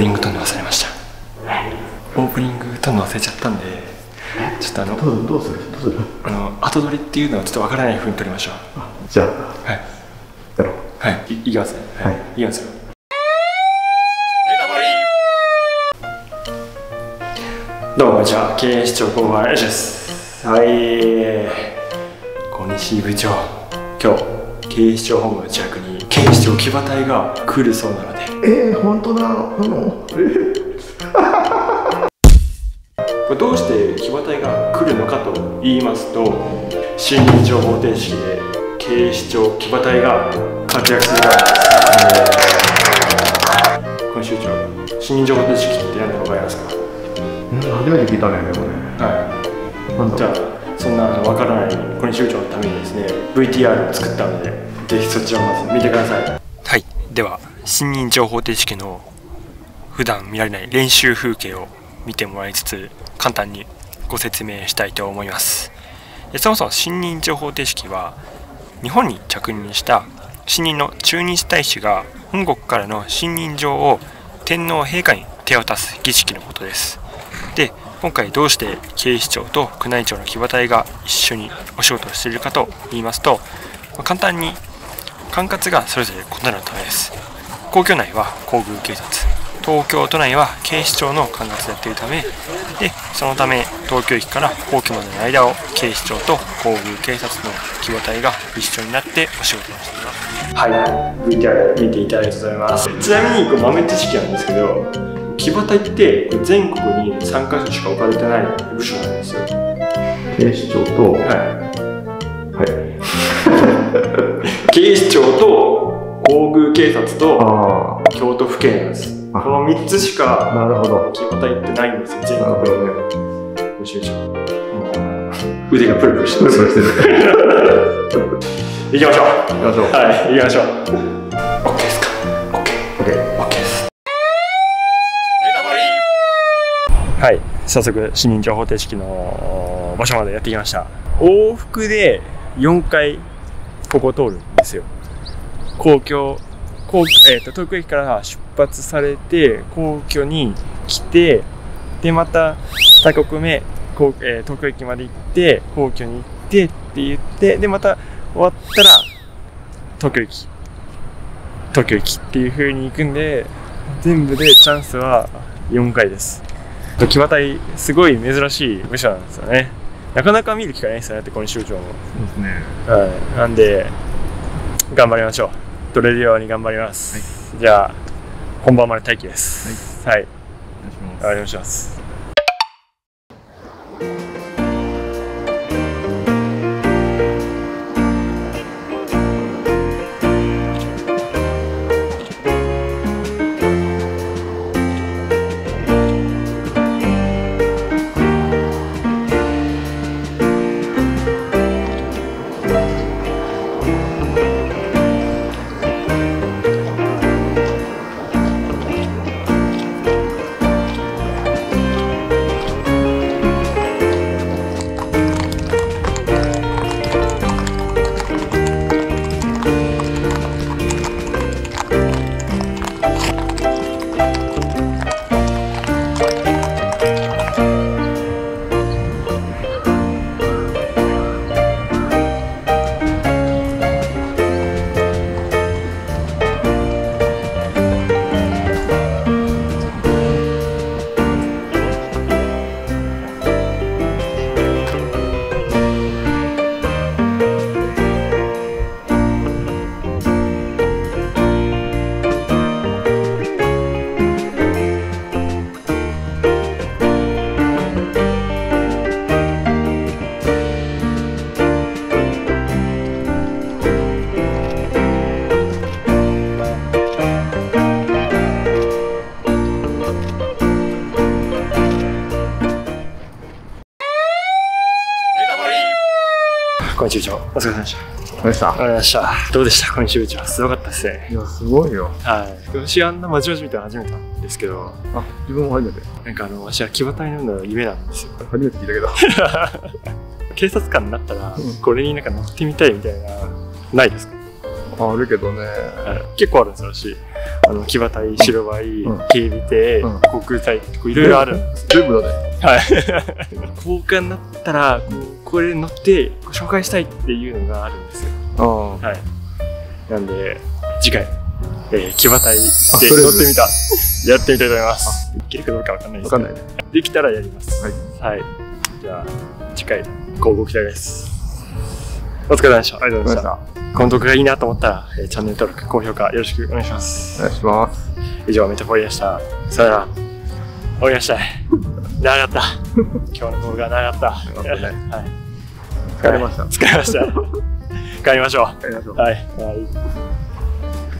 ニング撮るの忘れました。オープニング撮るの忘れちゃったんで、ちょっとどうする後撮りっていうのはちょっとわからない風に撮りましょう。 じゃあ、 はい、 やろう。 はい、いきますね。はい、いきますよ。どうも、じゃあ、警視庁交番よしです。はい、小西部長、今日警視庁本部の近くに警視庁騎馬隊が来るそうなので。 本当だ。 これどうして騎馬隊が来るのかと言いますと、新任情報提式で警視庁騎馬隊が活躍するからです。今週長、新任情報提式って何だか分かりますか？ 初めて聞いたね、でもね。 はい。じゃあ、そんな分からない小西部長のためにですね、VTR を作ったので、ぜひそちらをまず見てください。はい、では新任情報提式の普段見られない練習風景を見てもらいつつ、簡単にご説明したいと思います。そもそも新任情報提式は、日本に着任した新任の駐日大使が本国からの信任状を天皇陛下に手渡す儀式のことです。で、今回どうして警視庁と宮内庁の騎馬隊が一緒にお仕事をしているかと言いますと、簡単に管轄がそれぞれ異なるためです。皇居内は皇宮警察、東京都内は警視庁の管轄でやっているためで、そのため東京駅から皇居までの間を警視庁と皇宮警察の騎馬隊が一緒になってお仕事をしています。はい、VTR 見ていただいてございます。ちなみにこれ豆知識なんですけど、騎馬隊って全国に3カ所しか置かれてない部署なんですよ。 警視庁と、 警視庁と皇宮警察と京都府警なんです。この3つしか騎馬隊ってないんですよ、全国で。ご集長、腕がプルプルしてます。行きましょう。はい、行きましょう。OK ですか？ OK です。はい、早速新任情報提式の場所までやってきました。往復で4回ここを通るんですよ。東京駅から出発されて皇居に来て、でまた2曲目東京駅まで行って皇居に行ってって言って、でまた終わったら東京駅っていう風に行くんで、全部でチャンスは4回です。騎馬隊すごい珍しい部署なんですよね。なかなか見る機会ないですよねって、この州長も。 そうですね。 はい、なんで頑張りましょう。取れるように頑張ります。はい、じゃあ本番まで待機です。はい、お願いします。小西部長、お疲れ様でした。 お疲れ様でした。 どうでした小西部長、すごかったですね。 いや、すごいよ。 はい。私あんなまちまち見たの初めてなんですけど。 あ、自分も初めて。 なんか私は騎馬隊のの夢なんですよ。 初めて聞いたけど。 警察官になったら、これになんか乗ってみたいみたいな、ないですか？ あるけどね。 結構あるんですよ、私。 騎馬隊、白バイ、警備艇、航空隊、いろいろあるんです。 全部だね。 はい。交換になったら、これ乗って紹介したいっていうのがあるんですよ。はい。なんで、次回、騎馬隊で乗ってみた、やってみたいと思います。いけるかどうかわかんないですけど。できたらやります。はい。じゃあ、次回、乞うご期待です。お疲れ様でした。ありがとうございました。この動画がいいなと思ったら、チャンネル登録、高評価よろしくお願いします。 お願いします。 以上、メタポリでした。さよなら。終わりました。長かった。今日の動画長かった。はい。 疲れました。 疲れました。帰りましょう。 帰りましょう。 はい。